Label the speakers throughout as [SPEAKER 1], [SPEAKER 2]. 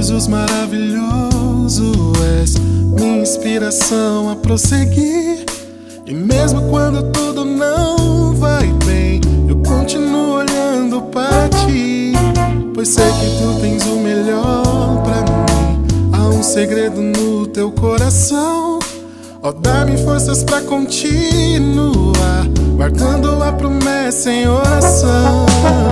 [SPEAKER 1] Jesus maravilhoso, és minha inspiração a prosseguir. E mesmo quando tudo não vai bem, eu continuo olhando para ti, pois sei que tu tens o melhor pra mim. Há um segredo no teu coração, ó, dá-me forças pra continuar, guardando a promessa em oração.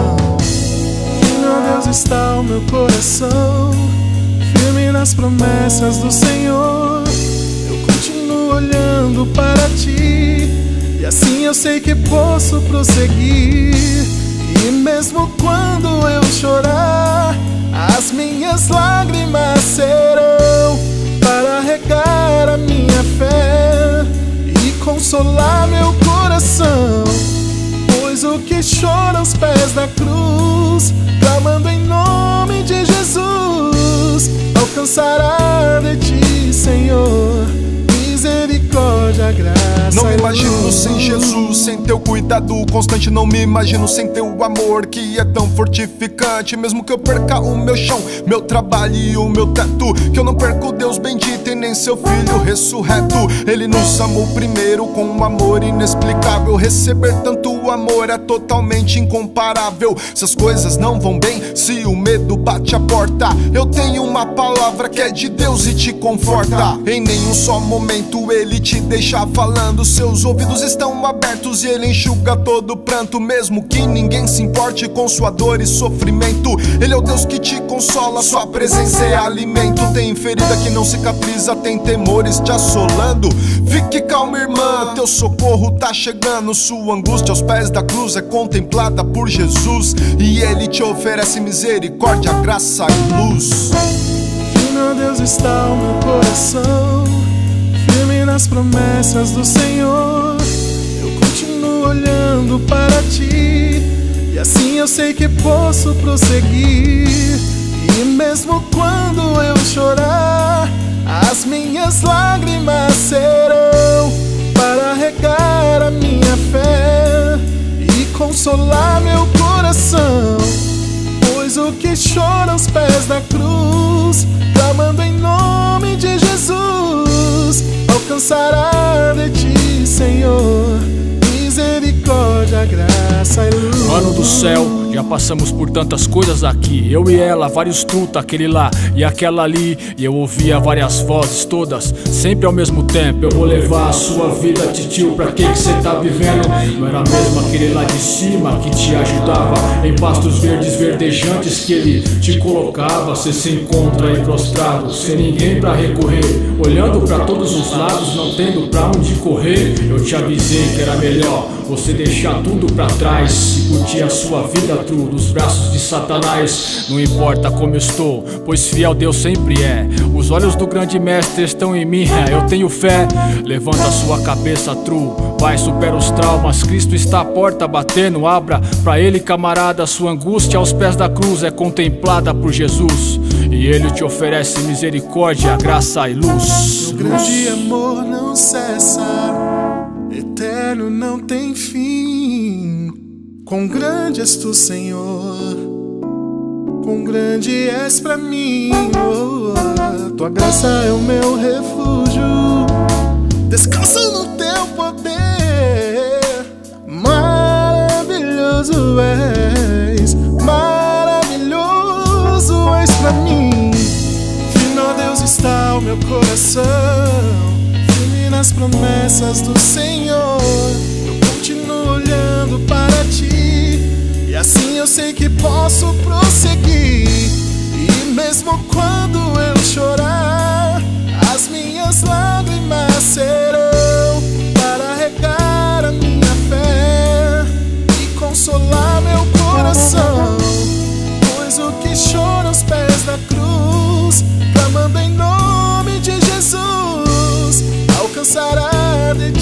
[SPEAKER 1] Meu Deus, está o meu coração firme nas promessas do Senhor. Eu continuo olhando para ti, e assim eu sei que posso prosseguir. E mesmo quando eu chorar, as minhas lágrimas serão para regar a minha fé e consolar meu coração. Pois o que chora aos pés da cruz, clamando em nome de Jesus, alcançará de ti, Senhor, misericórdia, graça.
[SPEAKER 2] Não me imagino sem Jesus, sem teu cuidado constante. Não me imagino sem teu amor, que é tão fortificante. Mesmo que eu perca o meu chão, meu trabalho e o meu teto, que eu não perco Deus bendito e nem seu Filho ressurreto. Ele nos amou primeiro com um amor inexplicável. Receber tanto amor é totalmente incomparável. Se as coisas não vão bem, se o medo bate a porta, eu tenho uma palavra que é de Deus e te conforta. Em nenhum só momento ele te deixa falando, seus ouvidos estão abertos e ele enxuga todo pranto. Mesmo que ninguém se importe com sua dor e sofrimento, ele é o Deus que te consola, sua presença é alimento. Tem ferida que não cicatriza, tem temores te assolando. Fique calma, irmã, teu socorro tá chegando. Sua angústia aos pés da cruz é contemplada por Jesus, e ele te oferece misericórdia, graça e luz.
[SPEAKER 1] Meu Deus, está o meu coração firme nas promessas do Senhor. Eu continuo olhando para ti, e assim eu sei que posso prosseguir. E mesmo quando eu chorar, as minhas lágrimas serão para regar a minha fé e consolar meu coração. Pois o que chora aos pés da cruz, clamando em nome de Jesus, alcançará de ti, Senhor, misericórdia, graça e luz.
[SPEAKER 3] Mano do céu, já passamos por tantas coisas aqui. Eu e ela, vários tuta, aquele lá e aquela ali. E eu ouvia várias vozes, todas sempre ao mesmo tempo. Eu vou levar a sua vida, titio, pra que cê tá vivendo? Não era mesmo aquele lá de cima que te ajudava em pastos verdes verdejantes que ele te colocava? Cê se encontra aí prostrado, sem ninguém pra recorrer, olhando pra todos os lados, não tendo pra onde correr. Eu te avisei que era melhor você deixar tudo pra trás e curtir a sua vida true dos braços de Satanás. Não importa como eu estou, pois fiel Deus sempre é. Os olhos do grande mestre estão em mim, eu tenho fé. Levanta a sua cabeça true, vai, supera os traumas. Cristo está à porta batendo, abra pra ele, camarada. Sua angústia aos pés da cruz é contemplada por Jesus, e ele te oferece misericórdia, graça e luz.
[SPEAKER 1] O grande amor não cessa, eterno não tem fim. Quão grande és tu, Senhor, quão grande és pra mim. Tua graça é o meu refúgio, descanso no teu poder. Maravilhoso és, maravilhoso és pra mim. Firme, ó Deus, está o meu coração, nas promessas do Senhor. Eu continuo olhando para ti, e assim eu sei que posso prosseguir. E mesmo quando eu chorar, as minhas lágrimas serão para regar a minha fé e consolar meu coração. Pois o que chora aos pés da cruz, clamando em nome de Jesus, alcançará de